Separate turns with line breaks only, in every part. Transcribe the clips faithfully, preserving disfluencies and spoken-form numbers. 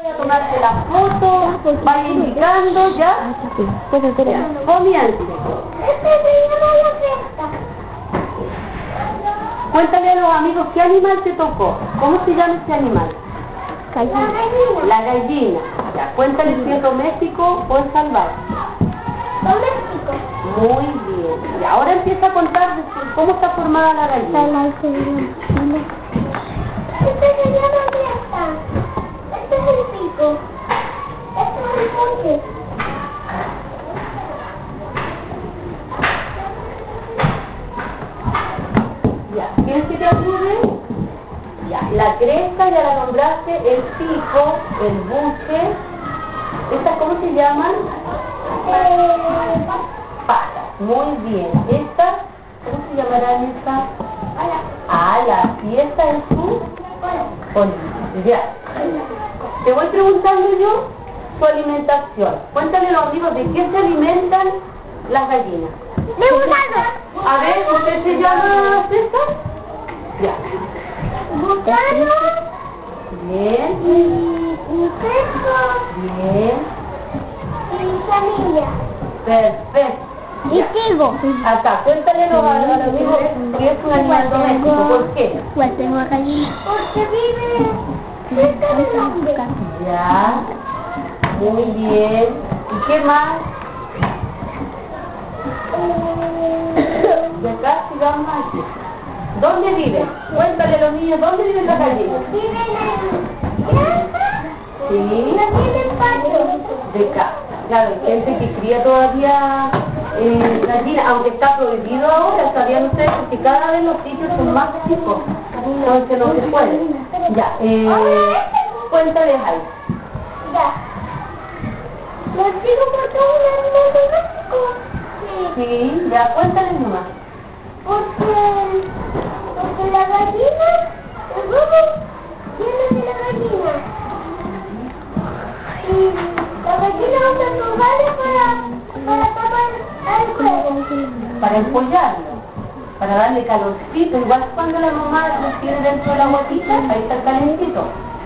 a tomarse la foto, vaya indicando, ¿ya? Comience. Cuéntale a los amigos qué animal te tocó. ¿Cómo se llama ese animal?
Gallina.
La gallina. Ya, cuéntale si es doméstico o es salvaje.
Doméstico.
Muy bien. Y ahora empieza a contar cómo está formada la gallina.
Este se llama cresta. Este es el pico. Este es el monte.
Ya, ¿quieres que te ayude? Ya, la cresta ya la nombraste, el pico, el buche. ¿Estas cómo se llaman?
Eh,
Patas. Muy bien. ¿Estas? ¿Cómo se llamarán estas?
Hola.
Alas. ¿Y esta es su?
Hola.
Colita. Ya. Te voy preguntando yo su alimentación. Cuéntale a los amigos de qué se alimentan las gallinas.
De gusano.
A ver, ¿usted se llama César? Ya.
Gusano.
Bien.
Y, y queso.
Bien.
Y semilla.
Perfecto.
Y trigo.
Acá, cuéntale a los a los amigos que es un animal doméstico. ¿Por qué?
Pues tengo gallina. Porque vive cerca del monte.
Ya. Muy bien. ¿Y qué más? De acá sigamos aquí. ¿Dónde vive? Cuéntale a los niños, ¿dónde viven las gallinas?
Vive en granja.
Sí.
No tiene patio.
De acá. Claro, hay gente que cría todavía eh, gallinas, aunque está prohibido ahora, sabían ustedes que cada vez los sitios son más chicos, entonces no se puede. Ya, eh, cuéntales ahí.
Ya. Les digo por qué un animal doméstico. Sí.
Sí, ya, cuéntales nomás.
Porque, porque la gallina, el huevo viene de la gallina. Y la gallina usa sus balas para, para tapar el huevo.
Para empollarlo, para darle calorcito, igual cuando la mamá lo tiene dentro de la guatita, ahí está el calentito.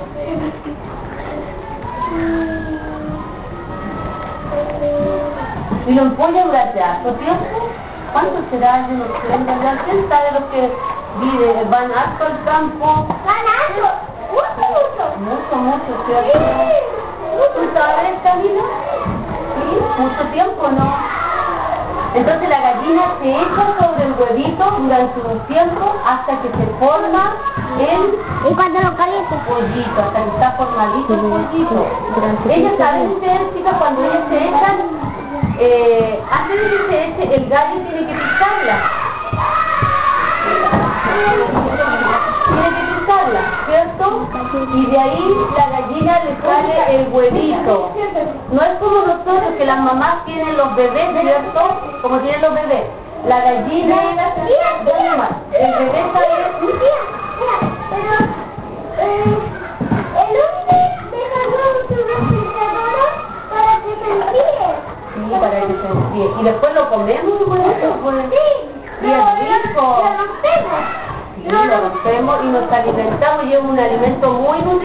Y lo empolla durante harto tiempo. ¿Cuánto será? Yo no sé, en realidad, ¿quién sabe los que viven, van harto al campo?
¡Ganando! ¡Mucho, mucho!
Mucho, mucho, ¿cierto? ¿Tú sabes, Camila? Sí, mucho tiempo, ¿no? Entonces la gallina se echa sobre el huevito durante un tiempo hasta que se forma el
¿Y cuando lo calienta?
pollito, hasta que está formadito el pollito. Ellas saben, ustedes, chicas, cuando ellas se echan, eh, antes de que se eche, el gallo tiene que pisarla. Tiene que pisarla, ¿cierto? Y de ahí la gallina le sale el huevito. No es como nosotros, que las mamás tienen los bebés, ¿cierto? Como tienen los bebés. La gallina, el bebé sale...
Pero, eh, el hombre deja luego su refrigeradora para que se enfríe.
Sí, para que se enfríe. Y después lo comemos, huevito, pues.
Sí,
Y es rico.
lo rompemos.
Sí, lo rompemos y nos alimentamos y es un alimento muy nutritivo.